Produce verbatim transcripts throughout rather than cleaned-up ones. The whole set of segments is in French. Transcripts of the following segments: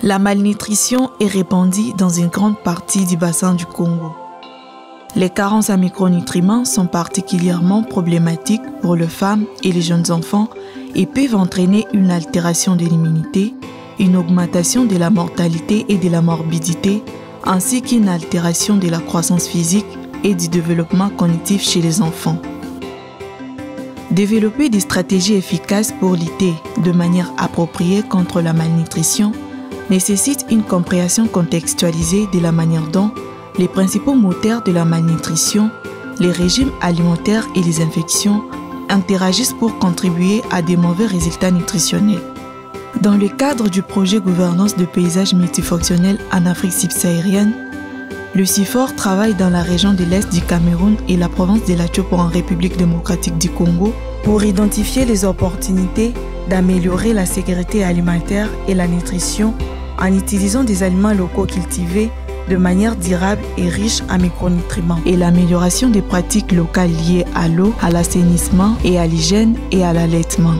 La malnutrition est répandue dans une grande partie du bassin du Congo. Les carences en micronutriments sont particulièrement problématiques pour les femmes et les jeunes enfants et peuvent entraîner une altération de l'immunité, une augmentation de la mortalité et de la morbidité, ainsi qu'une altération de la croissance physique et du développement cognitif chez les enfants. Développer des stratégies efficaces pour lutter de manière appropriée contre la malnutrition nécessite une compréhension contextualisée de la manière dont les principaux moteurs de la malnutrition, les régimes alimentaires et les infections interagissent pour contribuer à des mauvais résultats nutritionnels. Dans le cadre du projet Gouvernance de paysages multifonctionnels en Afrique subsaharienne, le CIFOR travaille dans la région de l'Est du Cameroun et la province de l'Atiopo en République démocratique du Congo pour identifier les opportunités d'améliorer la sécurité alimentaire et la nutrition en utilisant des aliments locaux cultivés de manière durable et riche en micronutriments et l'amélioration des pratiques locales liées à l'eau, à l'assainissement et à l'hygiène et à l'allaitement.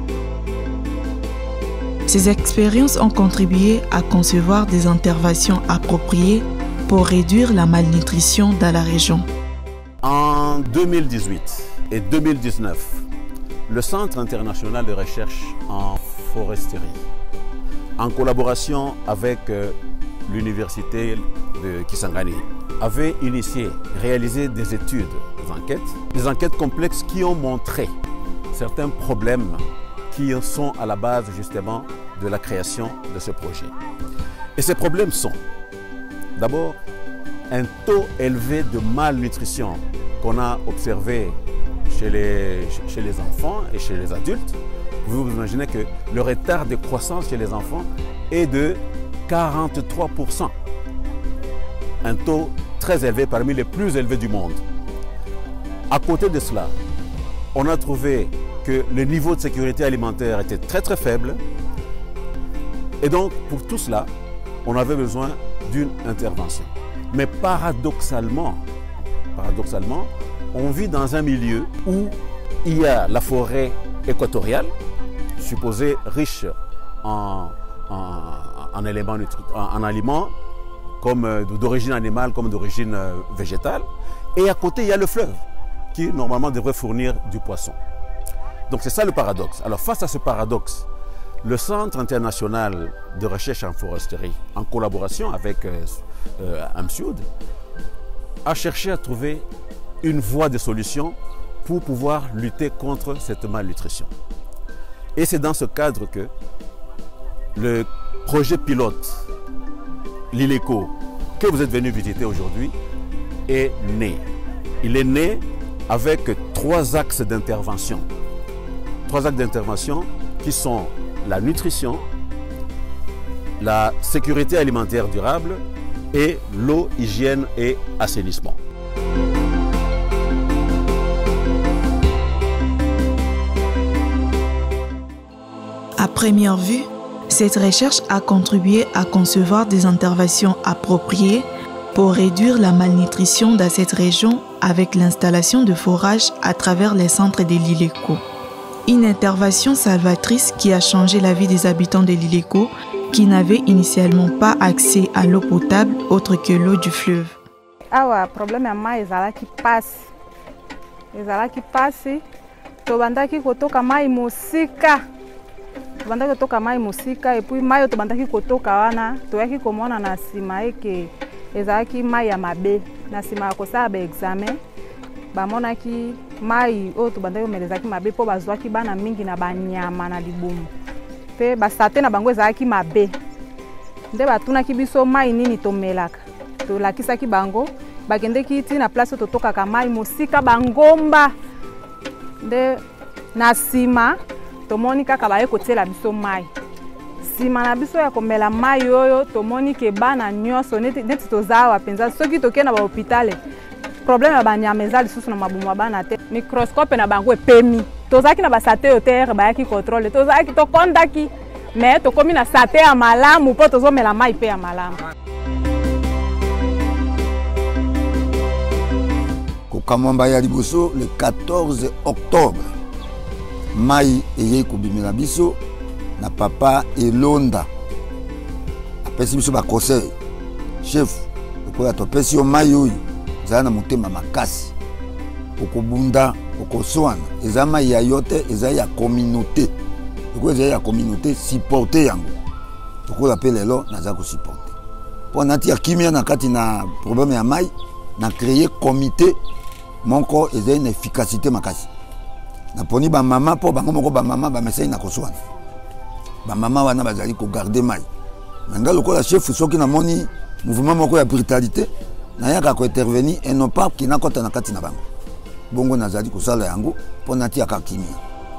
Ces expériences ont contribué à concevoir des interventions appropriées pour réduire la malnutrition dans la région. En deux mille dix-huit et deux mille dix-neuf, le Centre international de recherche en foresterie, en collaboration avec l'université de Kisangani, avait initié, réalisé des études, des enquêtes, des enquêtes complexes qui ont montré certains problèmes qui sont à la base justement de la création de ce projet. Et ces problèmes sont d'abord un taux élevé de malnutrition qu'on a observé chez les, chez les enfants et chez les adultes. Vous vous imaginez que le retard de croissance chez les enfants est de quarante-trois pour cent. Un taux très élevé, parmi les plus élevés du monde. À côté de cela, on a trouvé que le niveau de sécurité alimentaire était très très faible. Et donc, pour tout cela, on avait besoin d'une intervention. Mais paradoxalement, paradoxalement, on vit dans un milieu où il y a la forêt équatoriale, supposée riche en, en, en, éléments, en, en aliments comme d'origine animale comme d'origine végétale. Et à côté, il y a le fleuve qui normalement devrait fournir du poisson. Donc c'est ça le paradoxe. Alors face à ce paradoxe, le Centre international de recherche en foresterie, en collaboration avec euh, euh, AMSUD, a cherché à trouver une voie de solution pour pouvoir lutter contre cette malnutrition. Et c'est dans ce cadre que le projet pilote Lileco, que vous êtes venu visiter aujourd'hui, est né. Il est né avec trois axes d'intervention. Trois axes d'intervention qui sont la nutrition, la sécurité alimentaire durable et l'eau, hygiène et assainissement. À première vue, cette recherche a contribué à concevoir des interventions appropriées pour réduire la malnutrition dans cette région avec l'installation de forages à travers les centres de l'Ileco. Une intervention salvatrice qui a changé la vie des habitants de l'Ileco qui n'avaient initialement pas accès à l'eau potable autre que l'eau du fleuve. Awa problème ya mai ezalaki pasi. Ezalaki pasi. Tobandaki kotoka mai mosika. Tobandaki kotoka mai mosika et puis mai tobandaki kotoka wana toyaki komona na sima eke ezalaki mai ya mabe. Na sima kosala ba examen bamonaki mai oyo tobandaki komelezaki mabe mpo bazwaki bana mingi na banyama na libumu mpe basate na bango ezalaki mabe nde batunaki biso mai nini tomelaka tolakisaki bango bakendeki ti na place oyo totokaka mai mosika bangomba nde na nsima tomoni kaka baye kotiela biso mai nsima na biso ya komela mai oyo tomoni ke bana nyonso neti toza awa mpenza soki tokei na bahopitale problème ya banyama eza lisusu na mabumu ya bana te microscope na bango epemi tozalaki na basate oyo te bayaki contrôle tozalaki tokondaki me tokomi na sate ya malamu mpo tozomela mai mpe ya malamu. Kokamamba ya liboso le quatorze octobre mai eyei kobimela biso na papa Elonda apesi biso ba conseil chef okoya topesi yo mai oyo ezala na motema makasi okobunda okoswana eza mai ya yo te eza ya communauté okoya eza ya communauté supporter yango tokola pe lelo naza kosupporter mpo natia kimia na kati na problème ya mai na créer comité moko eza une efficacité makasi naponi bamama mpo bango moko bamama bamesai na koswana bamama wana bazali kogarde mai menga lokola chef soki namoni mouvement moko ya brutalité nayaka kointervenir et non pas kina kota na kati na bango bongo nazali kosala yango mpo natiaka kimia.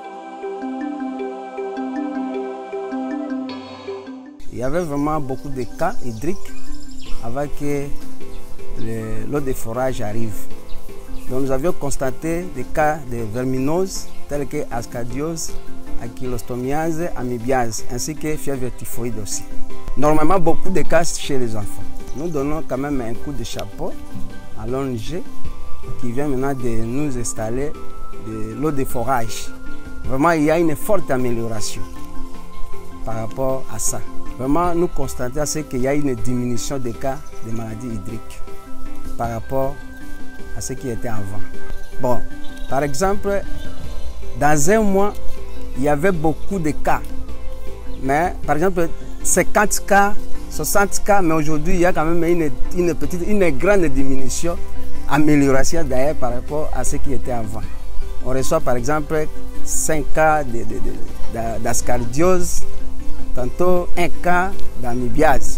Il y avait vraiment beaucoup de cas hydriques avant que l'eau de forage arrive. Donc nous avions constaté des cas de verminose tels que ascadiose, ankylostomase, amibiase, ainsi que fièvre typhoïde aussi. Normalement, beaucoup de cas chez les enfants. Nous donnons quand même un coup de chapeau à l'O N G qui vient maintenant de nous installer de l'eau de forage. Vraiment, il y a une forte amélioration par rapport à ça. Vraiment, nous constatons qu'il y a une diminution des cas de maladies hydriques par rapport à ce qui était avant. Bon, par exemple, dans un mois, il y avait beaucoup de cas. Mais, par exemple, cinquante cas, soixante cas, mais aujourd'hui, il y a quand même une, une, petite, une grande diminution, amélioration d'ailleurs par rapport à ce qui était avant. On reçoit par exemple cinq cas d'ascardiose, tantôt un cas d'amibiase.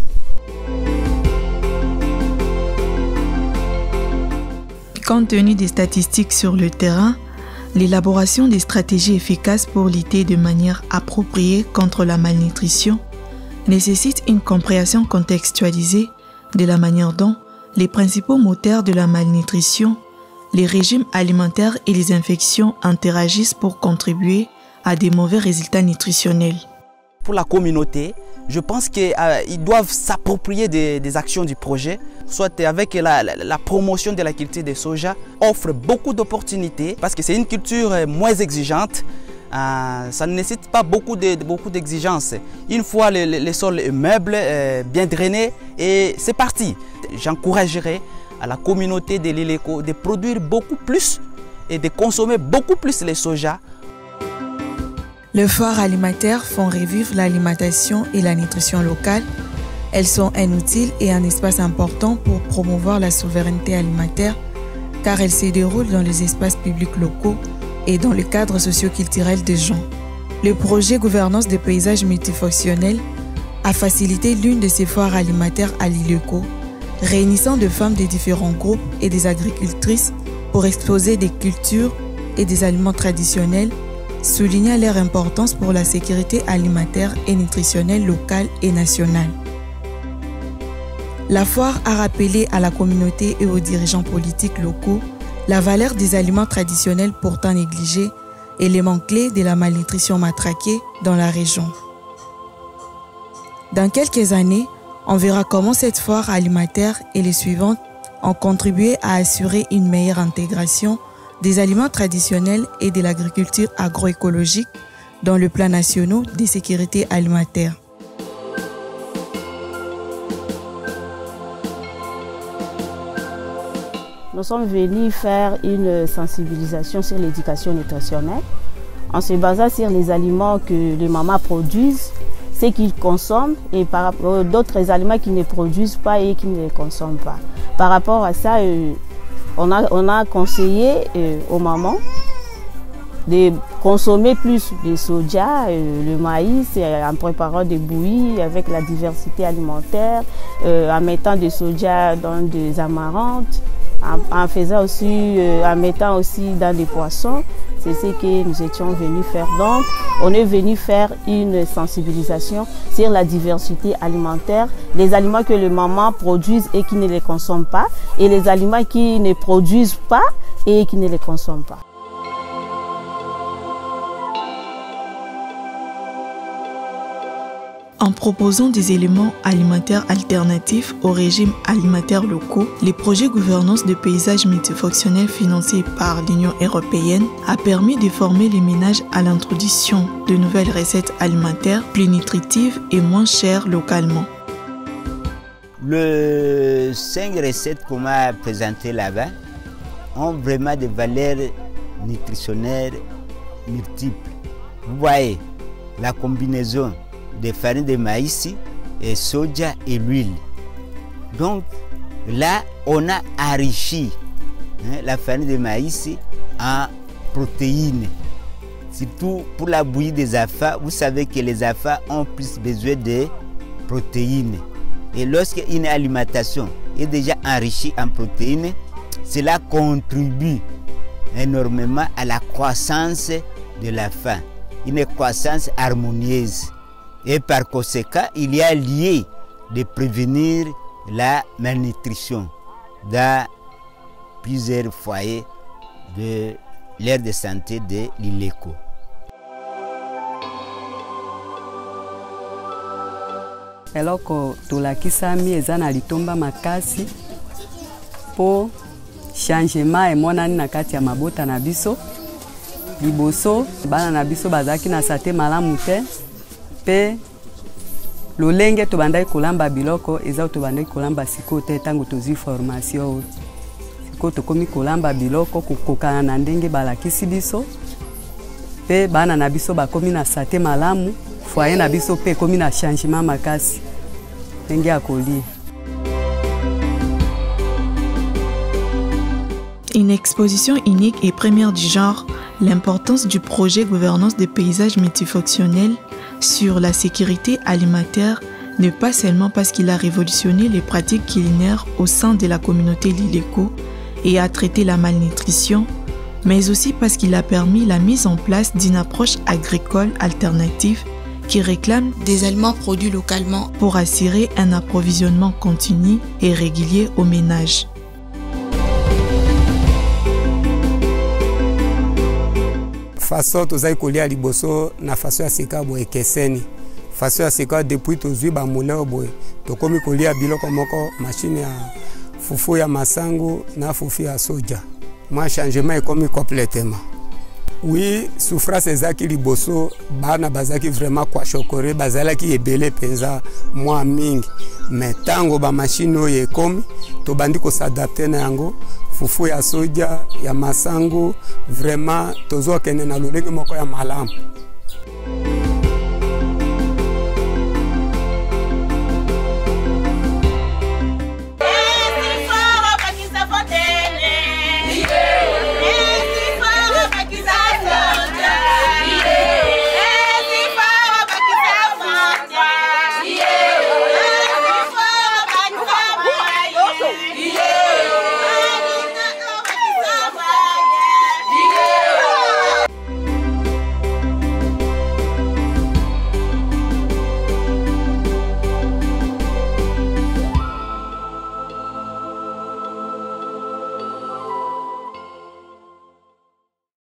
Compte tenu des statistiques sur le terrain, l'élaboration des stratégies efficaces pour lutter de manière appropriée contre la malnutrition nécessite une compréhension contextualisée de la manière dont les principaux moteurs de la malnutrition, les régimes alimentaires et les infections interagissent pour contribuer à des mauvais résultats nutritionnels. Pour la communauté, je pense qu'ils euh, doivent s'approprier des, des actions du projet, soit avec la, la, la promotion de la culture de soja, offre beaucoup d'opportunités parce que c'est une culture moins exigeante. Euh, ça ne nécessite pas beaucoup de, de, beaucoup d'exigences. Une fois le, le, le sol est meuble, euh, bien drainé, et c'est parti. J'encouragerai à la communauté de l'Iléco de produire beaucoup plus et de consommer beaucoup plus le soja. Les foires alimentaires font revivre l'alimentation et la nutrition locale. Elles sont un outil et un espace important pour promouvoir la souveraineté alimentaire car elles se déroulent dans les espaces publics locaux et dans le cadre socio-culturel des gens. Le projet Gouvernance des paysages multifonctionnels a facilité l'une de ces foires alimentaires à l'Iléco, réunissant des femmes de différents groupes et des agricultrices pour exposer des cultures et des aliments traditionnels, soulignant leur importance pour la sécurité alimentaire et nutritionnelle locale et nationale. La foire a rappelé à la communauté et aux dirigeants politiques locaux la valeur des aliments traditionnels pourtant négligés, élément clé de la malnutrition matraquée dans la région. Dans quelques années, on verra comment cette foire alimentaire et les suivantes ont contribué à assurer une meilleure intégration des aliments traditionnels et de l'agriculture agroécologique dans le plan national de sécurité alimentaire. Nous sommes venus faire une sensibilisation sur l'éducation nutritionnelle en se basant sur les aliments que les mamans produisent, ce qu'ils consomment et par rapport d'autres aliments qu'ils ne produisent pas et qu'ils ne consomment pas. Par rapport à ça, euh, on, a, on a conseillé euh, aux mamans de consommer plus de soja, euh, le maïs, euh, en préparant des bouillies avec la diversité alimentaire, euh, en mettant des soja dans des amarantes, en, en faisant aussi, euh, en mettant aussi dans des poissons. C'est ce que nous étions venus faire. Donc, on est venu faire une sensibilisation sur la diversité alimentaire, les aliments que les mamans produisent et qui ne les consomment pas, et les aliments qui ne produisent pas et qui ne les consomment pas. En proposant des éléments alimentaires alternatifs aux régimes alimentaires locaux, les projets gouvernance de paysages multifonctionnels financés par l'Union européenne a permis de former les ménages à l'introduction de nouvelles recettes alimentaires plus nutritives et moins chères localement. Les cinq recettes qu'on m'a présentées là-bas ont vraiment des valeurs nutritionnelles multiples. Vous voyez la combinaison de farine de maïs et soja et l'huile. Donc là, on a enrichi hein, la farine de maïs en protéines. Surtout pour la bouillie des affaires, vous savez que les affaires ont plus besoin de protéines. Et lorsqu'une alimentation est déjà enrichie en protéines, cela contribue énormément à la croissance de la faim, une croissance harmonieuse. Et par conséquent, il y a lieu de prévenir la malnutrition dans plusieurs foyers de l'aire de santé de l'Ileko. eloko tolakisami eza na litomba makasi po changement emonani na kati ya mabota na biso. Liboso bana na biso bazaki na sate malamu te pe lolenge tobandaki kolamba biloko eza tobandaki kolamba siko te tango tozwi formation. Siko tokomi kolamba biloko kokokana na ndenge balakisi biso pe bana na biso bakomi na sate malamu. Foyer na biso pe komi na changement makasi ndenge ya kolia. Une exposition unique et première du genre, l'importance du projet gouvernance des paysages multifonctionnels sur la sécurité alimentaire n'est pas seulement parce qu'il a révolutionné les pratiques culinaires au sein de la communauté Lileko et a traité la malnutrition, mais aussi parce qu'il a permis la mise en place d'une approche agricole alternative qui réclame des aliments produits localement pour assurer un approvisionnement continu et régulier aux ménages. Façon tozali kolia liboso na façon ya sika boye ekeseni. Façon ya sika depuis tozwi ba moulin boye tokomi kolia biloko moko machine ya fufu ya masango na fufu ya soja. Moi changement ekomi complètement. Oui, souffrance ezaki liboso bana bazaki vraiment kwa chokore bazalaki ebele penza mwa mingi. Mais tango ba machine oyo ekomi tobandi ko s'adapter na yango. Fufu ya soja ya masango vraiment tozo kende na lolenge moko ya malamu.